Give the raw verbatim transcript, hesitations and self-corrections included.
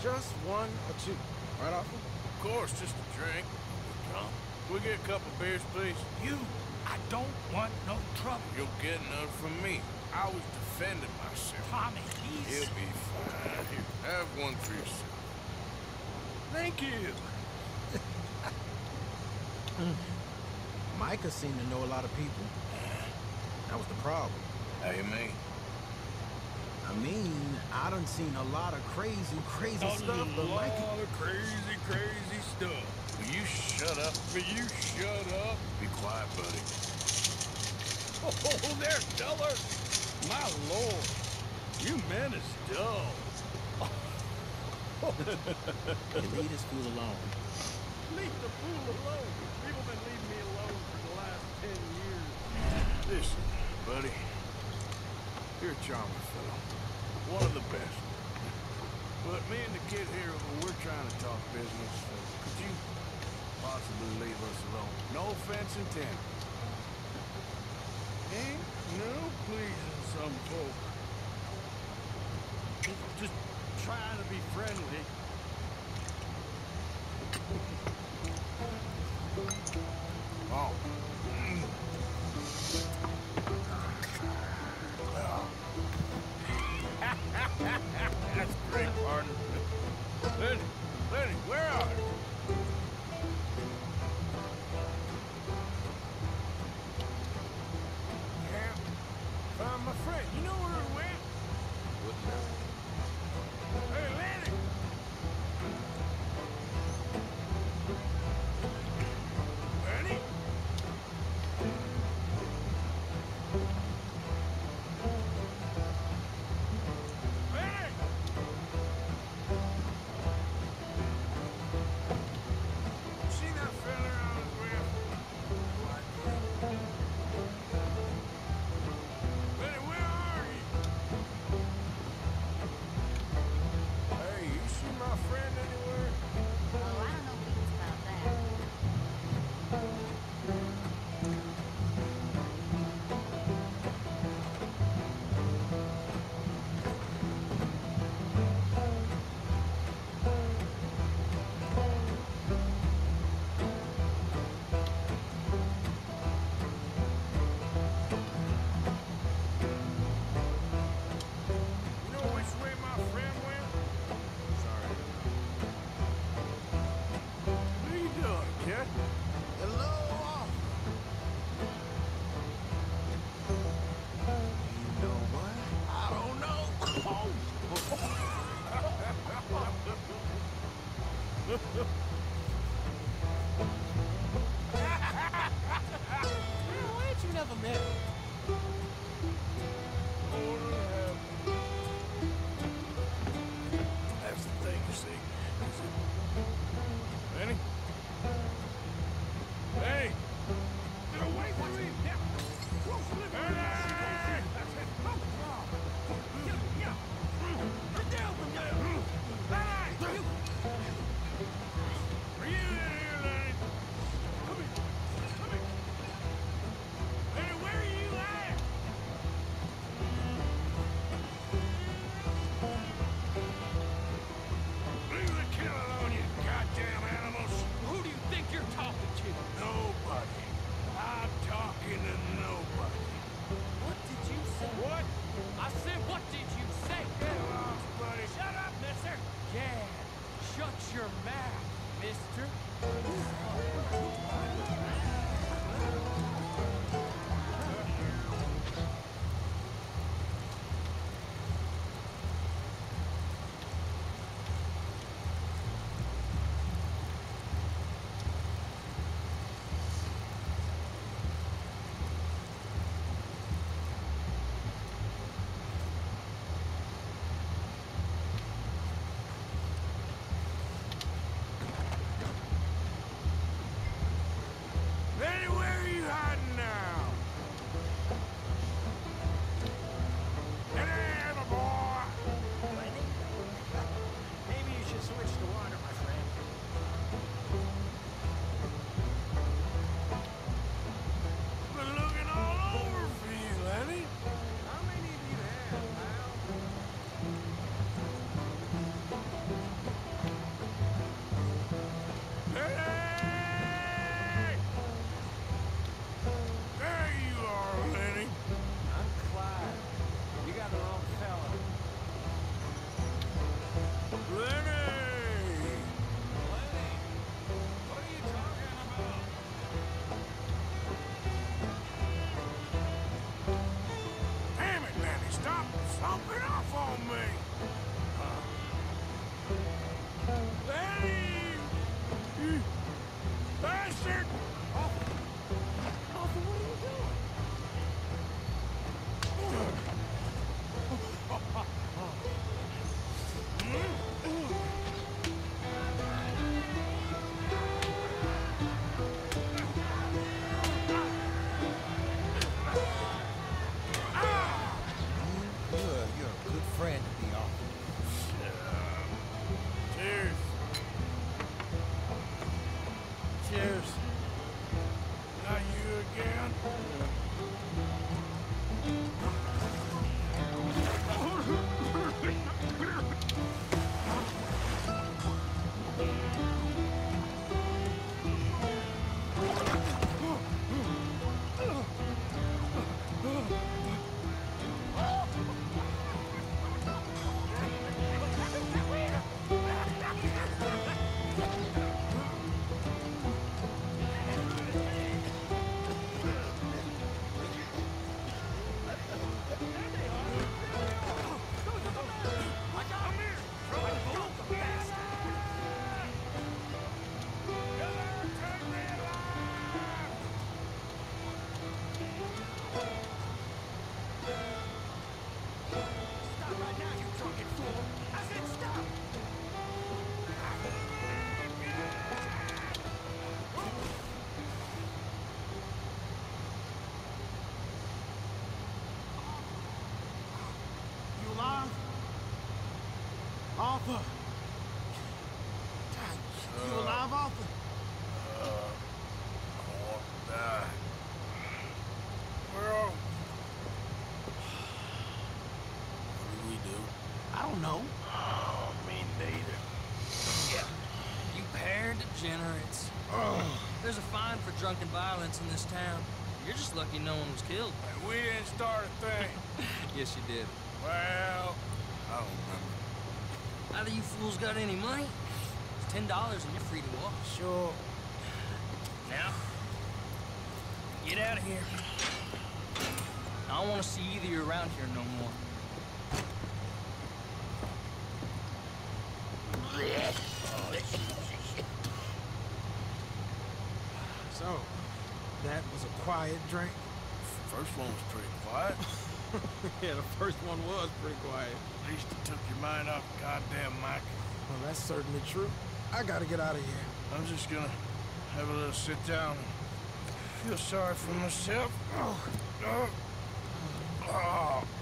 Just one or two. Right, Arthur? Of course, just a drink. Drunk. We get a couple beers, please? You, I don't want no trouble. You'll get none from me. I was defending myself. Tommy, he's... He'll be fine. Here, have one for yourself. Thank you. Micah seemed to know a lot of people. That was the problem. How you mean? I mean, I done seen a lot of crazy, crazy A stuff, but lot Micah... of crazy, crazy stuff. Will you shut up? Will you shut up? Be quiet, buddy. Oh, there, Duller. My lord. You men is dull. You leave this fool alone. Leave the fool alone. People been leaving me alone for the last ten years. Listen, buddy. You're a charming fellow. One of the best. But me and the kid here, we're trying to talk business, so could you possibly leave us alone? No offense intended. Ain't no pleasing some folk. Just trying to be friendly. Oh. That's great, partner. Lenny, Lenny, where are you? Can't find my friend. You know where he went? Wouldn't know. Hey, Lenny! Lenny? Lenny! See that fella I was with? Lenny, where are you? Hey, you see my friend anywhere? Oh, I don't know beans about that. You know which way my friend went? Sorry. What are you doing, kid? Hello, Arthur. You know what? I don't know. Why ain't you never met him? That's the thing, you see. Lenny? Hey! Get away from me! Yeah. Close to the Lenny! That's it. Come on. Yeah, yeah. Get down from there. Hey, you. Arthur! God, you alive, Arthur? Uh, I want to die. Where are we? What do we do? I don't know. Oh, me neither. Yeah. You pair degenerates. There's a fine for drunken violence in this town. You're just lucky no one was killed. Hey, we didn't start a thing. Yes, you did. Well, I don't remember. Either you fools got any money? It's ten dollars and you're free to walk. Sure. Now, get out of here. I don't want to see either of you around here no more. So, that was a quiet drink? First one was pretty quiet. Yeah, the first one was pretty quiet. At least it took your mind off goddamn Mike. Well, that's certainly true. I gotta get out of here. I'm just gonna have a little sit down and feel sorry for myself. Oh, oh, oh.